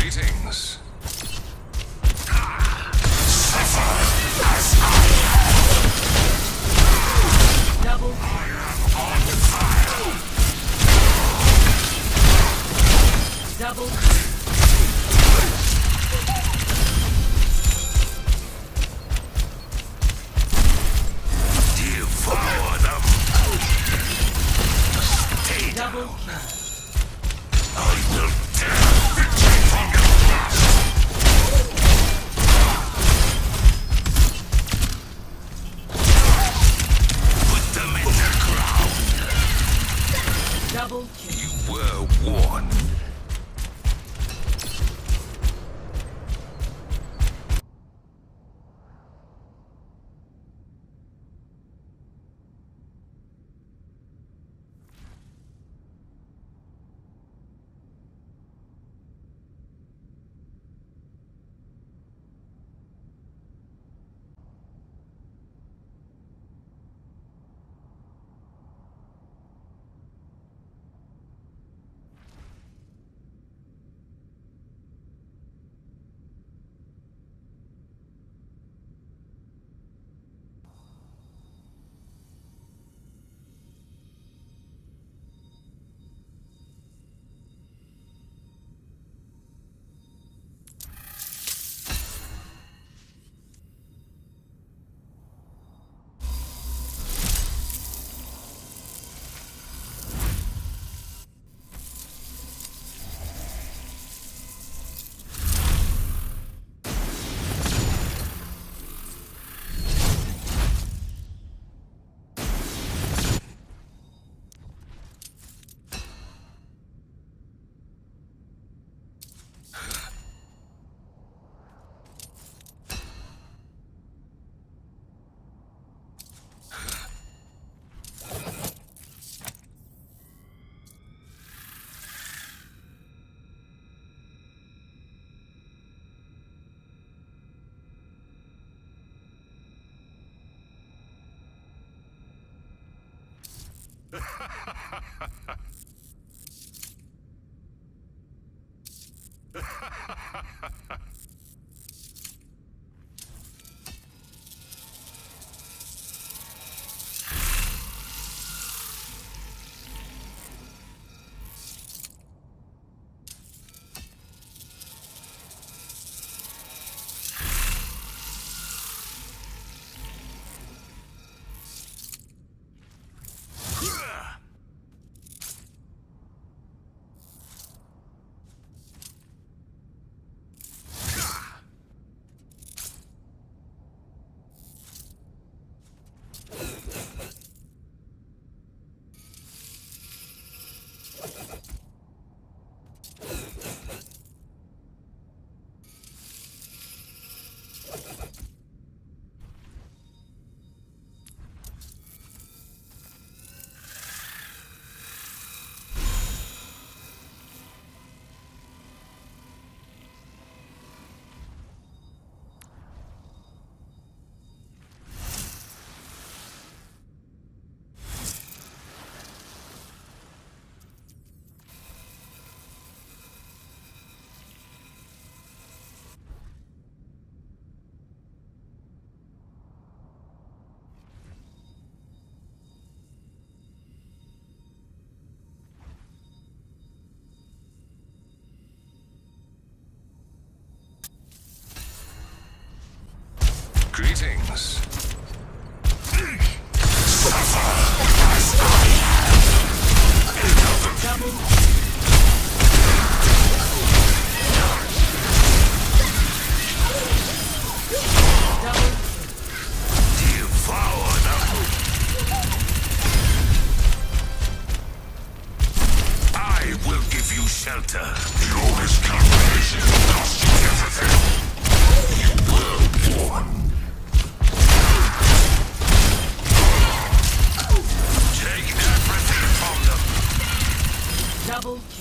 Greetings. Double. I am on fire. Double. Devour them. Stay Double down. kill. I will tear victory from your grasp. Put them in the ground. Double kill. You were warned. Greetings. Devour them. I will give you shelter. Your miscalculation cost you everything. You were warned. Take everything from them. Double